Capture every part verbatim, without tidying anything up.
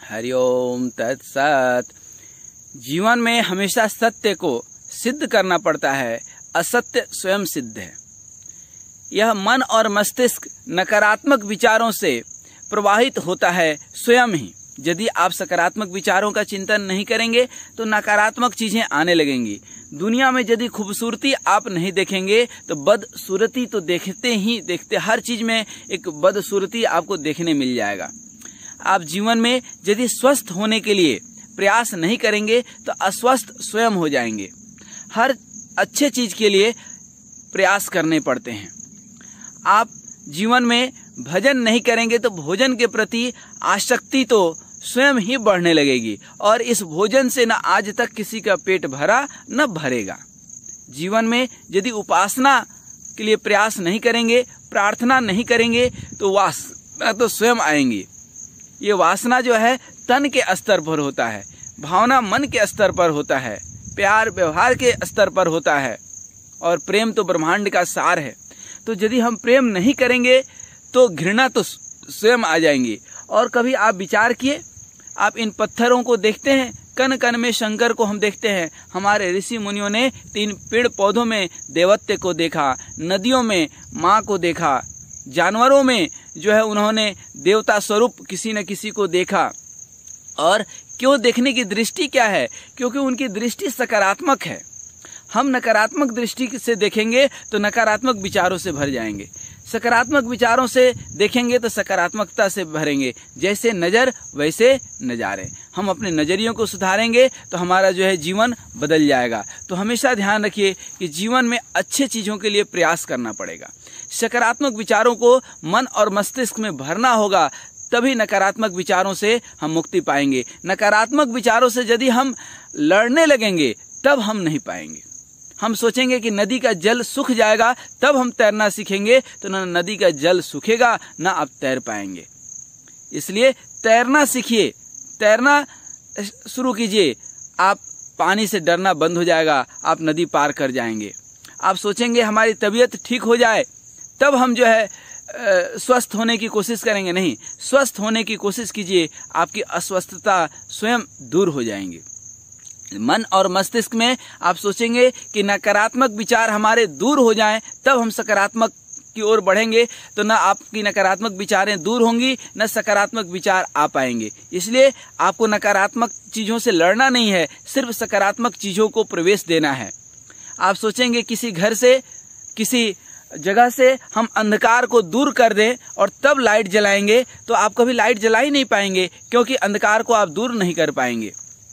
हरिओम तत्सत। जीवन में हमेशा सत्य को सिद्ध करना पड़ता है, असत्य स्वयं सिद्ध है। यह मन और मस्तिष्क नकारात्मक विचारों से प्रवाहित होता है स्वयं ही। यदि आप सकारात्मक विचारों का चिंतन नहीं करेंगे तो नकारात्मक चीजें आने लगेंगी। दुनिया में यदि खूबसूरती आप नहीं देखेंगे तो बदसूरती तो देखते ही देखते, हर चीज में एक बदसूरती आपको देखने मिल जाएगा। आप जीवन में यदि स्वस्थ होने के लिए प्रयास नहीं करेंगे तो अस्वस्थ स्वयं हो जाएंगे। हर अच्छे चीज के लिए प्रयास करने पड़ते हैं। आप जीवन में भजन नहीं करेंगे तो भोजन के प्रति आसक्ति तो स्वयं ही बढ़ने लगेगी और इस भोजन से न आज तक किसी का पेट भरा न भरेगा। जीवन में यदि उपासना के लिए प्रयास नहीं करेंगे, प्रार्थना नहीं करेंगे तो वासना तो स्वयं आएंगी। ये वासना जो है तन के स्तर पर होता है, भावना मन के स्तर पर होता है, प्यार व्यवहार के स्तर पर होता है और प्रेम तो ब्रह्मांड का सार है। तो यदि हम प्रेम नहीं करेंगे तो घृणा तो स्वयं आ जाएंगी। और कभी आप विचार किए, आप इन पत्थरों को देखते हैं, कण कण में शंकर को हम देखते हैं। हमारे ऋषि मुनियों ने तीन पेड़ पौधों में देवत्व को देखा, नदियों में माँ को देखा, जानवरों में जो है उन्होंने देवता स्वरूप किसी न किसी को देखा। और क्यों देखने की दृष्टि क्या है? क्योंकि उनकी दृष्टि सकारात्मक है। हम नकारात्मक दृष्टि से देखेंगे तो नकारात्मक विचारों से भर जाएंगे, सकारात्मक विचारों से देखेंगे तो सकारात्मकता से भरेंगे। जैसे नजर वैसे नजारे। हम अपने नजरियों को सुधारेंगे तो हमारा जो है जीवन बदल जाएगा। तो हमेशा ध्यान रखिए कि जीवन में अच्छे चीजों के लिए प्रयास करना पड़ेगा। सकारात्मक विचारों को मन और मस्तिष्क में भरना होगा, तभी नकारात्मक विचारों से हम मुक्ति पाएंगे। नकारात्मक विचारों से यदि हम लड़ने लगेंगे तब हम नहीं पाएंगे। हम सोचेंगे कि नदी का जल सूख जाएगा तब हम तैरना सीखेंगे, तो न नदी का जल सूखेगा न आप तैर पाएंगे। इसलिए तैरना सीखिए, तैरना शुरू कीजिए। आप पानी से डरना बंद हो जाएगा, आप नदी पार कर जाएंगे। आप सोचेंगे हमारी तबीयत ठीक हो जाए तब हम जो है स्वस्थ होने की कोशिश करेंगे। नहीं, स्वस्थ होने की कोशिश कीजिए, आपकी अस्वस्थता स्वयं दूर हो जाएंगी। मन और मस्तिष्क में आप सोचेंगे कि नकारात्मक विचार हमारे दूर हो जाएं तब हम सकारात्मक की ओर बढ़ेंगे, तो न आपकी नकारात्मक विचारें दूर होंगी न सकारात्मक विचार आ पाएंगे। इसलिए आपको नकारात्मक चीजों से लड़ना नहीं है, सिर्फ सकारात्मक चीजों को प्रवेश देना है। आप सोचेंगे किसी घर से, किसी जगह से हम अंधकार को दूर कर दें और तब लाइट जलाएंगे, तो आप कभी लाइट जला ही नहीं पाएंगे, क्योंकि अंधकार को आप दूर नहीं कर पाएंगे।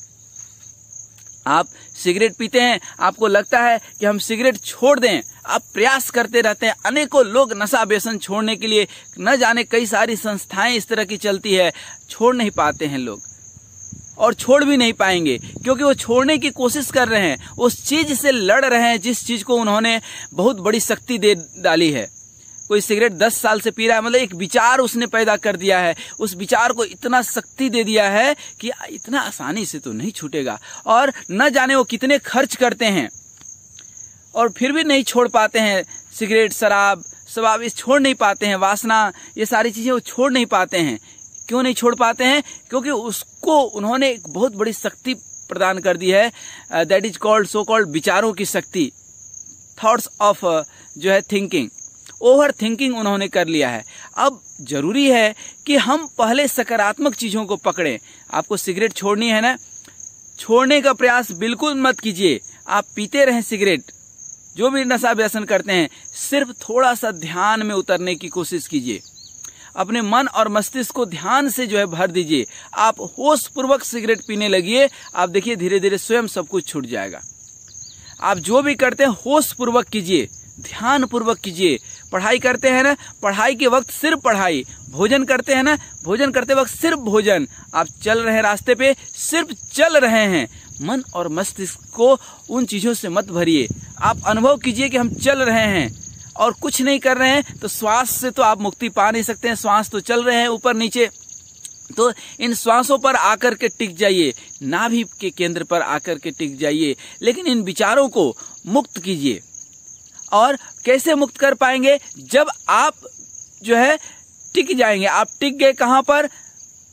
आप सिगरेट पीते हैं, आपको लगता है कि हम सिगरेट छोड़ दें, आप प्रयास करते रहते हैं। अनेकों लोग नशा व्यसन छोड़ने के लिए, न जाने कई सारी संस्थाएं इस तरह की चलती है, छोड़ नहीं पाते हैं लोग और छोड़ भी नहीं पाएंगे, क्योंकि वो छोड़ने की कोशिश कर रहे हैं, उस चीज से लड़ रहे हैं जिस चीज को उन्होंने बहुत बड़ी शक्ति दे डाली है। कोई सिगरेट दस साल से पी रहा है, मतलब एक विचार उसने पैदा कर दिया है, उस विचार को इतना शक्ति दे दिया है कि इतना आसानी से तो नहीं छूटेगा। और न जाने वो कितने खर्च करते हैं और फिर भी नहीं छोड़ पाते हैं। सिगरेट, शराब, शराब इस छोड़ नहीं पाते हैं, वासना, ये सारी चीजें वो छोड़ नहीं पाते हैं। क्यों नहीं छोड़ पाते हैं? क्योंकि उसको उन्होंने एक बहुत बड़ी शक्ति प्रदान कर दी है, that is called so called विचारों की शक्ति, थॉट्स ऑफ जो है थिंकिंग, ओवर थिंकिंग उन्होंने कर लिया है। अब जरूरी है कि हम पहले सकारात्मक चीजों को पकड़ें। आपको सिगरेट छोड़नी है ना, छोड़ने का प्रयास बिल्कुल मत कीजिए। आप पीते रहें सिगरेट, जो भी नशा व्यसन करते हैं, सिर्फ थोड़ा सा ध्यान में उतरने की कोशिश कीजिए। अपने मन और मस्तिष्क को ध्यान से जो है भर दीजिए। आप होश पूर्वक सिगरेट पीने लगिए, आप देखिए धीरे धीरे स्वयं सब कुछ छूट जाएगा। आप जो भी करते हैं होश पूर्वक कीजिए, ध्यान पूर्वक कीजिए। पढ़ाई करते हैं ना, पढ़ाई के वक्त सिर्फ पढ़ाई। भोजन करते हैं ना, भोजन करते वक्त सिर्फ भोजन। आप चल रहे हैं रास्ते पे, सिर्फ चल रहे हैं। मन और मस्तिष्क को उन चीजों से मत भरिए। आप अनुभव कीजिए कि हम चल रहे हैं और कुछ नहीं कर रहे हैं, तो श्वास से तो आप मुक्ति पा नहीं सकते हैं। श्वास तो चल रहे हैं ऊपर नीचे, तो इन श्वासों पर आकर के टिक जाइए, नाभि के केंद्र पर आकर के टिक जाइए, लेकिन इन विचारों को मुक्त कीजिए। और कैसे मुक्त कर पाएंगे? जब आप जो है टिक जाएंगे। आप टिक गए कहां पर?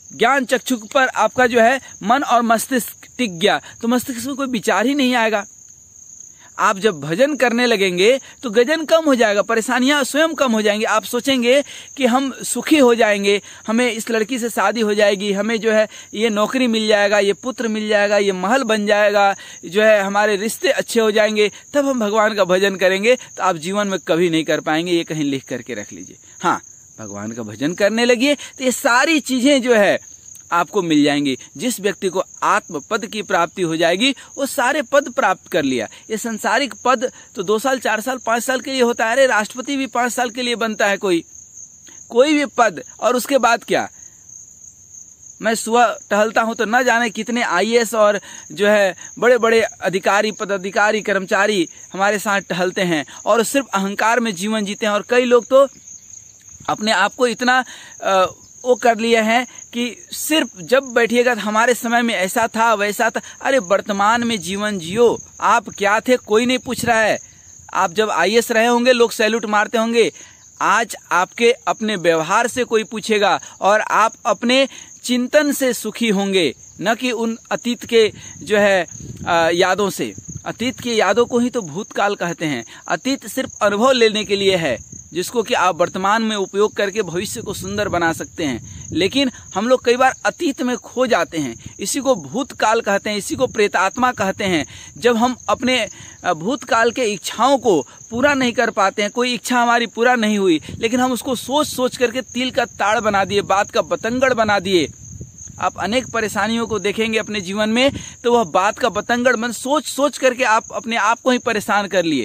ज्ञान चक्षु पर आपका जो है मन और मस्तिष्क टिक गया तो मस्तिष्क में कोई विचार ही नहीं आएगा। आप जब भजन करने लगेंगे तो गजन कम हो जाएगा, परेशानियां स्वयं कम हो जाएंगी। आप सोचेंगे कि हम सुखी हो जाएंगे, हमें इस लड़की से शादी हो जाएगी, हमें जो है ये नौकरी मिल जाएगा, ये पुत्र मिल जाएगा, ये महल बन जाएगा, जो है हमारे रिश्ते अच्छे हो जाएंगे, तब हम भगवान का भजन करेंगे। तो आप जीवन में कभी नहीं कर पाएंगे, ये कहीं लिख करके रख लीजिए। हाँ, भगवान का भजन करने लगिए तो ये सारी चीजें जो है आपको मिल जाएंगी। जिस व्यक्ति को आत्म पद की प्राप्ति हो जाएगी वो सारे पद प्राप्त कर लिया। ये संसारिक पद तो दो साल चार साल पांच साल के लिए होता है। अरे राष्ट्रपति भी पांच साल के लिए बनता है कोई कोई भी पद, और उसके बाद क्या। मैं सुबह टहलता हूं तो न जाने कितने आई ए एस और जो है बड़े बड़े अधिकारी पदाधिकारी कर्मचारी हमारे साथ टहलते हैं और सिर्फ अहंकार में जीवन जीते हैं। और कई लोग तो अपने आप को इतना आ, वो कर लिए हैं कि सिर्फ जब बैठिएगा तो हमारे समय में ऐसा था वैसा था। अरे वर्तमान में जीवन जियो। आप क्या थे कोई नहीं पूछ रहा है। आप जब आई ए एस रहे होंगे लोग सैल्यूट मारते होंगे। आज आपके अपने व्यवहार से कोई पूछेगा और आप अपने चिंतन से सुखी होंगे, न कि उन अतीत के जो है आ, यादों से। अतीत की यादों को ही तो भूतकाल कहते हैं। अतीत सिर्फ अनुभव लेने के लिए है, जिसको कि आप वर्तमान में उपयोग करके भविष्य को सुंदर बना सकते हैं। लेकिन हम लोग कई बार अतीत में खो जाते हैं। इसी को भूतकाल कहते हैं, इसी को प्रेतात्मा कहते हैं। जब हम अपने भूतकाल के इच्छाओं को पूरा नहीं कर पाते हैं, कोई इच्छा हमारी पूरा नहीं हुई, लेकिन हम उसको सोच सोच करके तिल का ताड़ बना दिए, बात का बतंगड़ बना दिए। आप अनेक परेशानियों को देखेंगे अपने जीवन में, तो वह बात का बतंगड़ मन सोच सोच करके आप अपने आप को ही परेशान कर लिए,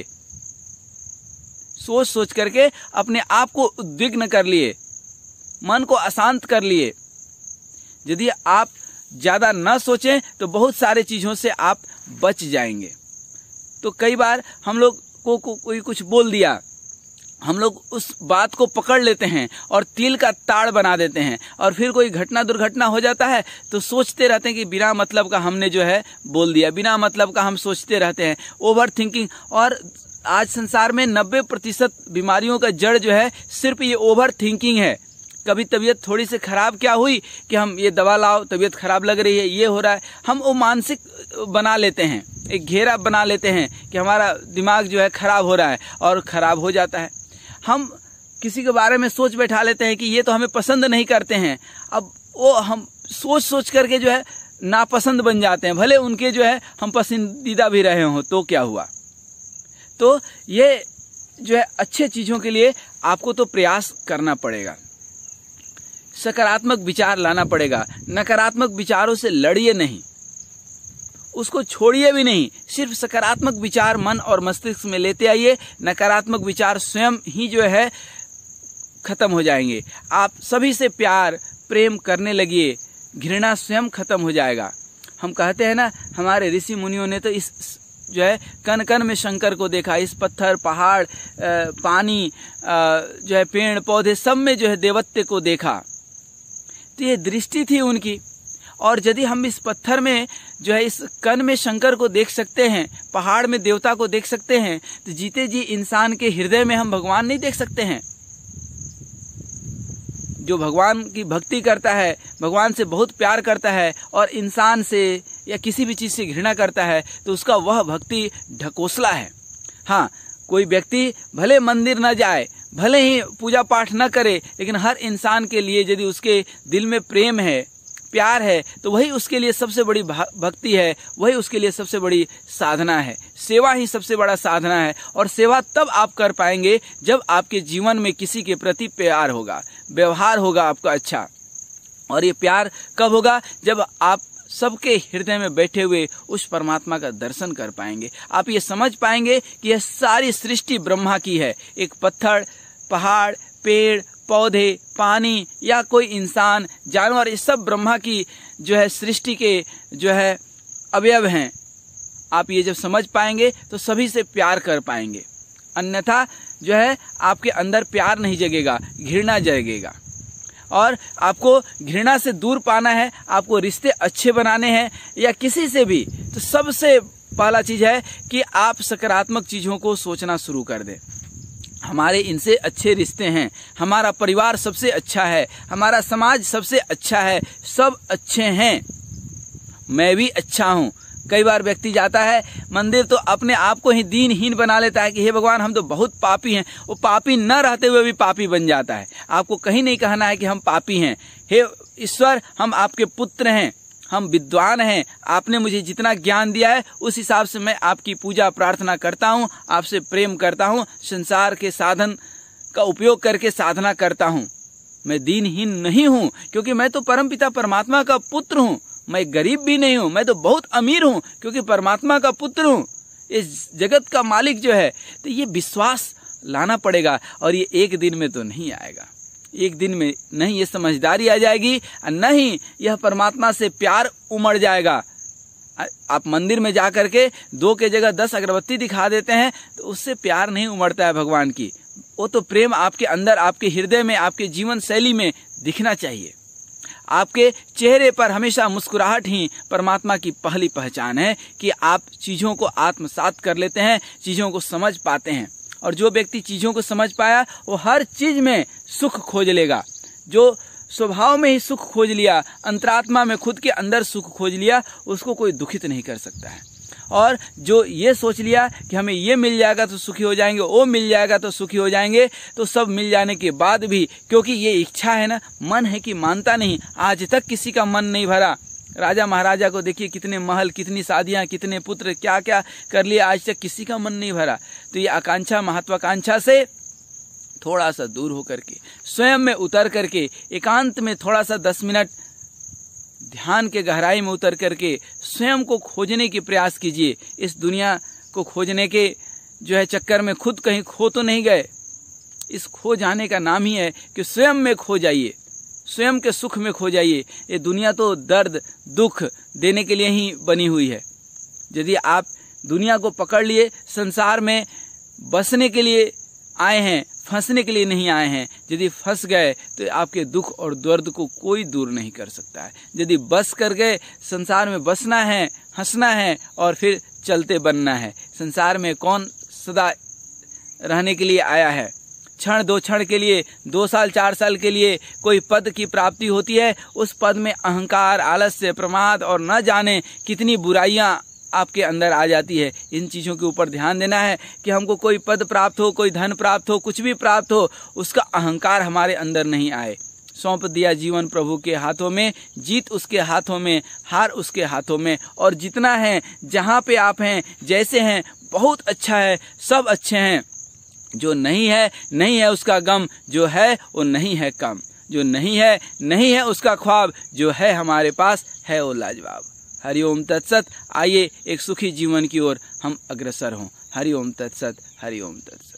सोच सोच करके अपने आप को उद्विग्न कर लिए, मन को अशांत कर लिए। यदि आप ज्यादा न सोचें तो बहुत सारे चीजों से आप बच जाएंगे। तो कई बार हम लोग को, को कोई कुछ बोल दिया, हम लोग उस बात को पकड़ लेते हैं और तिल का ताड़ बना देते हैं, और फिर कोई घटना दुर्घटना हो जाता है तो सोचते रहते हैं कि बिना मतलब का हमने जो है बोल दिया, बिना मतलब का हम सोचते रहते हैं, ओवर थिंकिंग। और आज संसार में नब्बे प्रतिशत बीमारियों का जड़ जो है सिर्फ ये ओवर थिंकिंग है। कभी तबीयत थोड़ी सी खराब क्या हुई कि हम ये दवा लाओ, तबीयत खराब लग रही है, ये हो रहा है, हम वो मानसिक बना लेते हैं, एक घेरा बना लेते हैं कि हमारा दिमाग जो है खराब हो रहा है, और खराब हो जाता है। हम किसी के बारे में सोच बैठा लेते हैं कि ये तो हमें पसंद नहीं करते हैं, अब वो हम सोच सोच करके जो है नापसंद बन जाते हैं, भले उनके जो है हम पसंदीदा भी रहे हों तो क्या हुआ। तो ये जो है अच्छे चीजों के लिए आपको तो प्रयास करना पड़ेगा, सकारात्मक विचार लाना पड़ेगा। नकारात्मक विचारों से लड़िए नहीं, उसको छोड़िए भी नहीं, सिर्फ सकारात्मक विचार मन और मस्तिष्क में लेते आइए। नकारात्मक विचार स्वयं ही जो है खत्म हो जाएंगे। आप सभी से प्यार प्रेम करने लगिए, घृणा स्वयं खत्म हो जाएगा। हम कहते हैं ना, हमारे ऋषि मुनियों ने तो इस जो है कण कण में शंकर को देखा, इस पत्थर पहाड़ पानी जो है पेड़ पौधे सब में जो है देवत्व को देखा। तो ये दृष्टि थी उनकी। और यदि हम इस पत्थर में जो है इस कण में शंकर को देख सकते हैं, पहाड़ में देवता को देख सकते हैं, तो जीते जी इंसान के हृदय में हम भगवान नहीं देख सकते हैं। जो भगवान की भक्ति करता है, भगवान से बहुत प्यार करता है और इंसान से या किसी भी चीज से घृणा करता है, तो उसका वह भक्ति ढकोसला है। हाँ, कोई व्यक्ति भले मंदिर न जाए, भले ही पूजा पाठ न करे, लेकिन हर इंसान के लिए यदि उसके दिल में प्रेम है, प्यार है, तो वही उसके लिए सबसे बड़ी भक्ति है, वही उसके लिए सबसे बड़ी साधना है। सेवा ही सबसे बड़ा साधना है। और सेवा तब आप कर पाएंगे जब आपके जीवन में किसी के प्रति प्यार होगा, व्यवहार होगा आपका अच्छा। और ये प्यार कब होगा? जब आप सबके हृदय में बैठे हुए उस परमात्मा का दर्शन कर पाएंगे। आप ये समझ पाएंगे कि यह सारी सृष्टि ब्रह्मा की है। एक पत्थर, पहाड़, पेड़, पौधे, पानी या कोई इंसान, जानवर, ये सब ब्रह्मा की जो है सृष्टि के जो है अवयव हैं। आप ये जब समझ पाएंगे तो सभी से प्यार कर पाएंगे। अन्यथा जो है आपके अंदर प्यार नहीं जगेगा, घृणा जगेगा। और आपको घृणा से दूर पाना है, आपको रिश्ते अच्छे बनाने हैं या किसी से भी, तो सबसे पहला चीज है कि आप सकारात्मक चीजों को सोचना शुरू कर दें। हमारे इनसे अच्छे रिश्ते हैं, हमारा परिवार सबसे अच्छा है, हमारा समाज सबसे अच्छा है, सब अच्छे हैं, मैं भी अच्छा हूँ। कई बार व्यक्ति जाता है मंदिर तो अपने आप को ही दीनहीन बना लेता है कि हे भगवान हम तो बहुत पापी हैं। वो पापी न रहते हुए भी पापी बन जाता है। आपको कहीं नहीं कहना है कि हम पापी हैं। हे ईश्वर, हम आपके पुत्र हैं, हम विद्वान हैं, आपने मुझे जितना ज्ञान दिया है उस हिसाब से मैं आपकी पूजा प्रार्थना करता हूँ, आपसे प्रेम करता हूँ, संसार के साधन का उपयोग करके साधना करता हूँ। मैं दीनहीन नहीं हूँ क्योंकि मैं तो परमपिता परमात्मा का पुत्र हूँ। मैं गरीब भी नहीं हूँ, मैं तो बहुत अमीर हूँ क्योंकि परमात्मा का पुत्र हूँ। इस जगत का मालिक जो है, तो ये विश्वास लाना पड़ेगा और ये एक दिन में तो नहीं आएगा। एक दिन में नहीं ये समझदारी आ जाएगी और नहीं यह परमात्मा से प्यार उमड़ जाएगा। आप मंदिर में जा करके दो के जगह दस अगरबत्ती दिखा देते हैं तो उससे प्यार नहीं उमड़ता है भगवान की। वो तो प्रेम आपके अंदर, आपके हृदय में, आपके जीवन शैली में दिखना चाहिए। आपके चेहरे पर हमेशा मुस्कुराहट ही परमात्मा की पहली पहचान है कि आप चीजों को आत्मसात कर लेते हैं, चीजों को समझ पाते हैं। और जो व्यक्ति चीजों को समझ पाया वो हर चीज में सुख खोज लेगा। जो स्वभाव में ही सुख खोज लिया, अंतरात्मा में खुद के अंदर सुख खोज लिया, उसको कोई दुखित नहीं कर सकता है। और जो ये सोच लिया कि हमें ये मिल जाएगा तो सुखी हो जाएंगे, वो मिल जाएगा तो सुखी हो जाएंगे, तो सब मिल जाने के बाद भी, क्योंकि ये इच्छा है ना, मन है कि मानता नहीं। आज तक किसी का मन नहीं भरा। राजा महाराजा को देखिए, कितने महल, कितनी शादियां, कितने पुत्र, क्या क्या कर लिए, आज तक किसी का मन नहीं भरा। तो ये आकांक्षा, महत्वाकांक्षा से थोड़ा सा दूर होकर के, स्वयं में उतर करके, एकांत में थोड़ा सा दस मिनट ध्यान के गहराई में उतर करके स्वयं को खोजने की प्रयास कीजिए। इस दुनिया को खोजने के जो है चक्कर में खुद कहीं खो तो नहीं गए। इस खो जाने का नाम ही है कि स्वयं में खो जाइए, स्वयं के सुख में खो जाइए। ये दुनिया तो दर्द दुख देने के लिए ही बनी हुई है। यदि आप दुनिया को पकड़ लिए, संसार में बसने के लिए आए हैं, फंसने के लिए नहीं आए हैं। यदि फंस गए तो आपके दुख और दर्द को कोई दूर नहीं कर सकता है। यदि बस कर गए, संसार में बसना है, हंसना है और फिर चलते बनना है। संसार में कौन सदा रहने के लिए आया है? क्षण दो क्षण के लिए, दो साल चार साल के लिए कोई पद की प्राप्ति होती है। उस पद में अहंकार, आलस्य, प्रमाद और न जाने कितनी बुराइयां आपके अंदर आ जाती है। इन चीजों के ऊपर ध्यान देना है कि हमको कोई पद प्राप्त हो, कोई धन प्राप्त हो, कुछ भी प्राप्त हो, उसका अहंकार हमारे अंदर नहीं आए। सौंप दिया जीवन प्रभु के हाथों में, जीत उसके हाथों में, हार उसके हाथों में। और जितना है, जहाँ पे आप हैं, जैसे हैं, बहुत अच्छा है, सब अच्छे हैं। जो नहीं है नहीं है उसका गम, जो है वो नहीं है कम। जो नहीं है नहीं है उसका ख्वाब, जो है हमारे पास है वो लाजवाब। हरिओम तत्सत। आइए एक सुखी जीवन की ओर हम अग्रसर हों। हरिओम तत्सत, हरिओम तत्सत।